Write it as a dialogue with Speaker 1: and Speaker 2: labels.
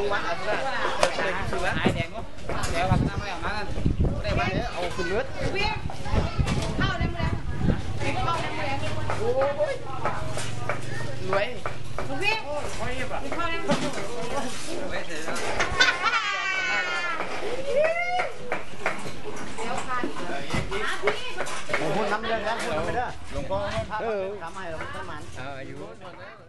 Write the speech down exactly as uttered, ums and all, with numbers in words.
Speaker 1: วันอะไรนะคือไอ้แดงก็แล้วทำน้ำไม่เอามาได้วันนี้เอาขึ้นเลือดวิ่งเข้าได้ไหมวิ่งเข้าได้ไหมโอ้ยรวยวิ่งเข้าได้ไหมเข้าได้ไหมผมพูดน้ำเดือดแล้วพูดน้ำเดือดหลวงพ่อเออทำให้เราทำมันเอออยู่